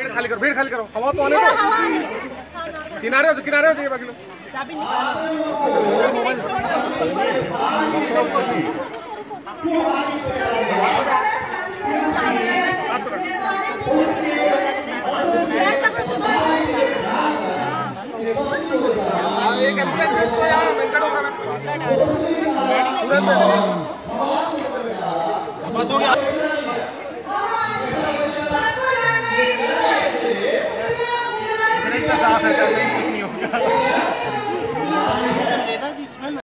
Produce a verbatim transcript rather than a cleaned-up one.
खाली करो, भीड़ खाली करो, हवा तो आने दो। किनारे हो, किनारे हो जाइए बाकी लोग। एक एम्बुलेंस भेजो यहाँ वेंकटोपरा में तुरंत भेजो। बस हो गया। साफ है।